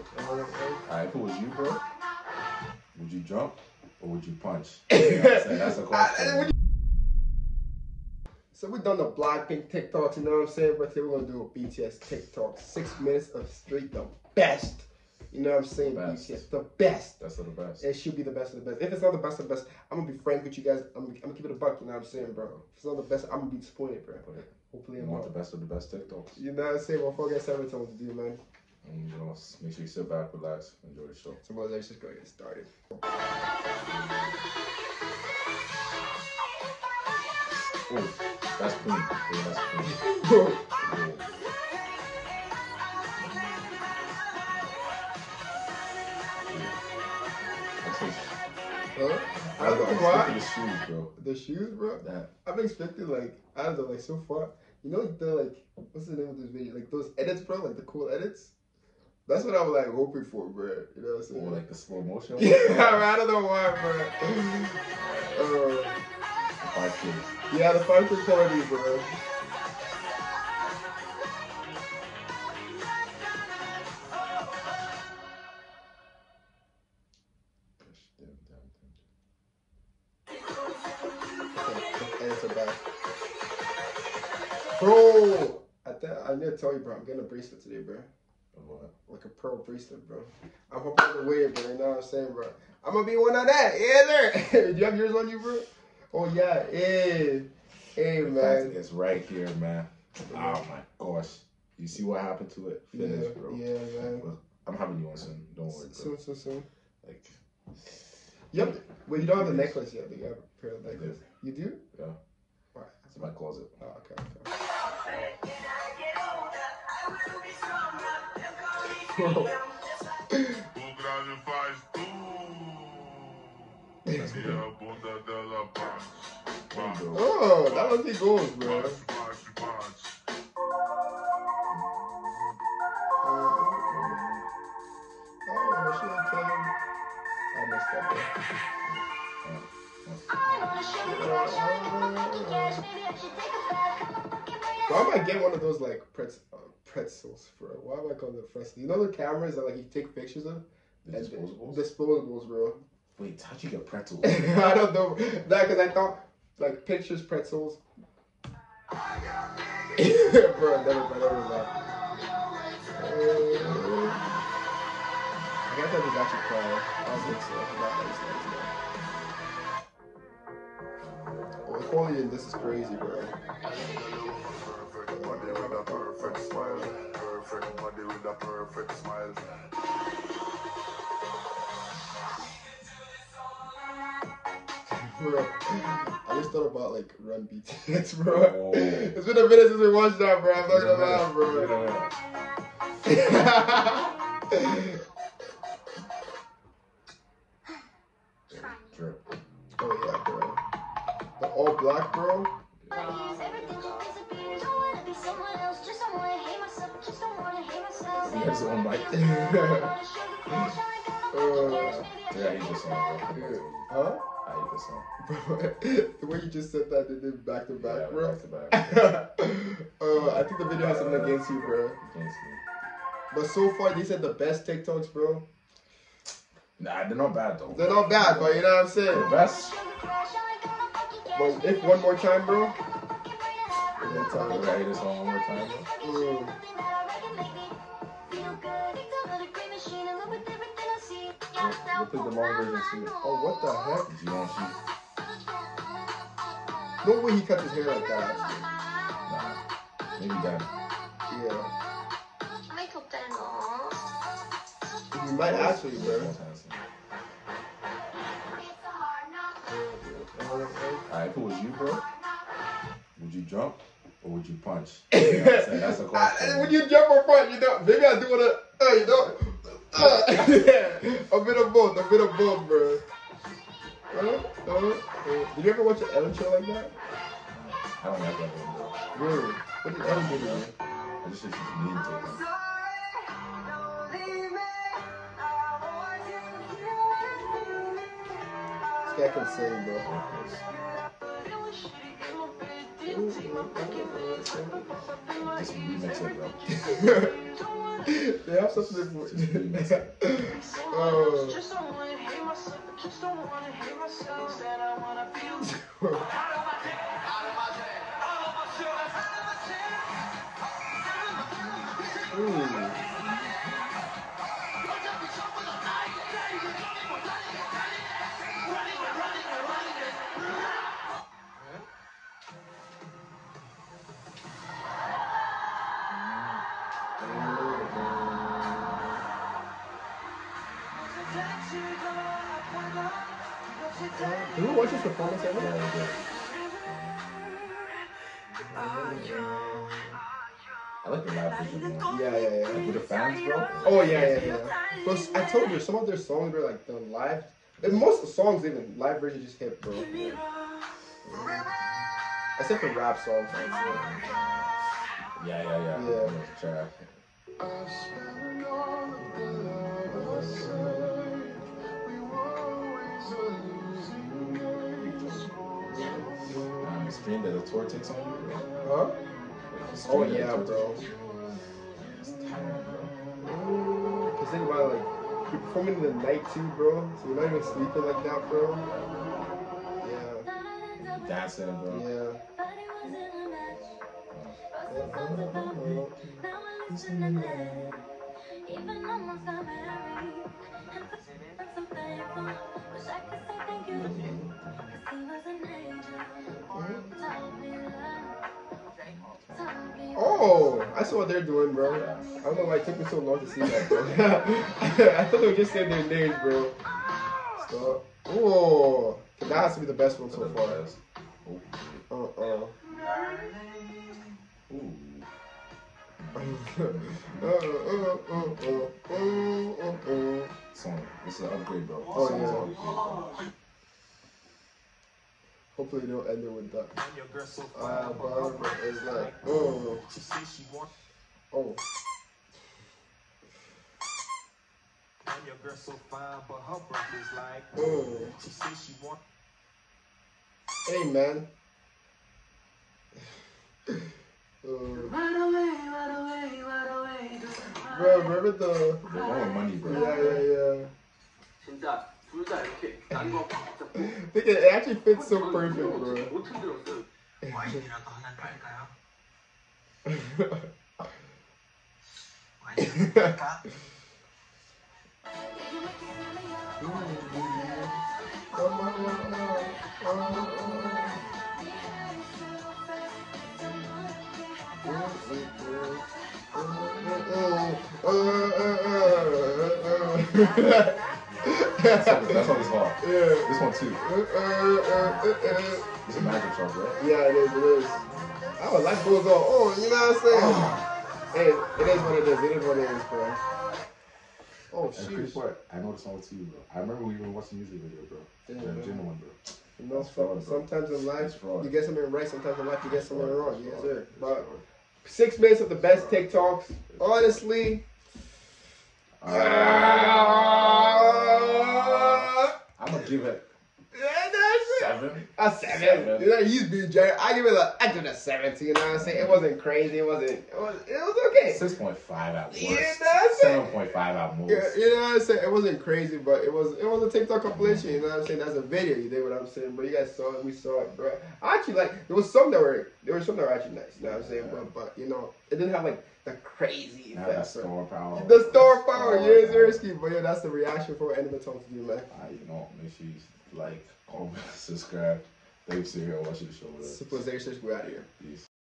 Alright, if it was you, bro, would you jump or would you punch? You know what I'm saying? That's a question. So we done the Blackpink TikToks, you know what I'm saying? But today we're gonna do a BTS TikTok. 6 minutes of straight the best. You know what I'm saying? BTS, the best. That's the best. It should be the best of the best. If it's not the best of the best, I'm gonna be friends with you guys. I'm gonna keep it a buck, you know what I'm saying, bro? If it's not the best, I'm gonna be disappointed, bro. Hopefully you want the best of the best TikToks. You know what I'm saying? Well, forget everything to do, man. And you know, make sure you sit back, relax, enjoy the show. So, let's just go get started. Oh, that's clean. Yeah, that's clean. I don't know why. The shoes, bro. The shoes, bro? That. I've been expecting, like, I don't know, like, so far. You know, like, the, like, what's the name of this video? Like, those edits, bro? Like, the cool edits? That's what I was, like, hoping for, bro. You know what I'm saying? Or, like, the slow motion? Yeah, I don't know why, bro. The 5 kids. Yeah, the 5 kids quality, bro. Bro, I need to tell you, bro. I'm getting a bracelet today, bro. What? Like a pearl bracelet, bro. I'm hoping to wear it, bro. You know what I'm saying, bro? I'm gonna be one of that. Yeah, sir. Do you have yours on you, bro? Oh yeah, hey, man. It's right here, man. Oh my gosh. You see what happened to it? Finish, bro. Yeah, man. Well, I'm having you on soon. Don't worry, bro. Soon. Like. Yep. Well, you don't have the necklace yet. You have a pair of necklace. You do? Yeah. Right. It's in my closet. Oh, okay. Oh, that looks like goals, bro. Oh, shit, Kevin. I messed up, bro. Why am I getting one of those, like, pretzels, bro? Why am I calling them pretzels? You know the cameras that, like, you take pictures of? The disposables? Disposables, bro. Wait, how'd you get pretzels? I don't know. That, because I thought, like, pictures, pretzels. Bro, never mind. I guess I was actually crying. I was like, so I forgot that it's nice, bro. Oh, the quality in this is crazy, bro. Perfect body with a perfect smile. Perfect body with a perfect smile. Bro, I just thought about, like, Run BTS, bro. Oh. It's been a minute since we watched that, bro. I'm not gonna lie, bro. Oh, yeah, bro. The all black, bro. He has his own mic. Yeah, he just song, bro. Huh? I hate this song. Bro, the way you just said that, they did back to back, Yeah, bro. back to back. I think the video has something against you, bro. Against me. But so far, these are the best TikToks, bro. Nah, they're not bad, though. They're not bad, but you know what I'm saying? The best. But if one more time, bro. One more time. We're ready this song one more time, bro. We'll take the long version too. Oh, what the heck? Did you want to see? No way he cut his hair like that, actually. Nah. Maybe that. Yeah. You might actually, bro. Alright, if it was you, bro, would you jump or would you punch? You know what I'm saying? That's the question. When you jump or punch, you know, maybe I do want to, you know, yeah, a bit of both, bro. Did you ever watch an Ellen show like that? I don't like that one, bro. Really? What did Ellen do to you? I just think she's mean to him. This guy can sing, bro. Just remix it, bro. They have something for Just remix it. Did we watch this performance ever? I like the live version more. Yeah. Like with the fans, bro. Oh yeah. Plus, I told you some of their songs were like the live. And most songs even live version just hit, bro. Except for rap songs. Yeah. Sure. The stream that the tour takes on you, bro. Huh? The stream Oh that the yeah, tour bro. takes on you. It's tiring, bro. Cause think about it, like you're performing in the night too, bro. So you're not even sleeping like that, bro. Yeah. Dancing, bro. Yeah. Oh, I saw what they're doing, bro. I don't know why it took me so long to see that, bro. I thought they were just saying their names, bro. Stop. Oh, that has to be the best one so far. Ooh. Song. This is an upgrade, bro. Oh, This yeah. song's an upgrade. Hopefully they'll end it with that. It's like, oh. Your girl so fine, but her breath is like. She says she want. Hey, man. Right away. Bro, remember the one with money, bro. Yeah. 진짜 둘 다 이렇게 난거 붙잡고 Think it actually fits so perfect, bro. 못 흔들었어요. 와인이라도 하나 깔까요? That's on this hard. Yeah. This one too. It's a magic truck, right? Yeah, it is. Oh, life goes on. Oh, you know what I'm saying? Hey, it is what it is. It is what it is, bro. Oh, And pretty shoot. part, I know the song too, bro. I remember we were watching the music video, bro. Yeah, The bro. genuine one, bro. You know, That's fraud, bro. sometimes in life, That's fraud. you get something right. Sometimes in life, you get something wrong. That's Yes, fraud. sir. That's But fraud. 6 minutes of the best TikToks. Honestly. I'm gonna give it A 7. You know, he's being generous. I give it a 17. You know what I'm saying? It wasn't crazy. It was okay. 6.5 at worst. You know what I'm saying? 7.5 at most. Yeah, you know what I'm saying? It wasn't crazy, but it was a TikTok compilation. You know what I'm saying? That's a video. You did what I'm saying, bro. You guys saw it. We saw it, bro. I actually there were some that were actually nice. You know what I'm saying? But you know, it didn't have like the crazy Now that effects. bro. store power. The store power, yeah, power. seriously. But yeah, that's the reaction for End of the Talk to you, man. You know, make sure you like, comment, subscribe. Thanks for here. Watch the show. Civilization, we're out of here. Peace.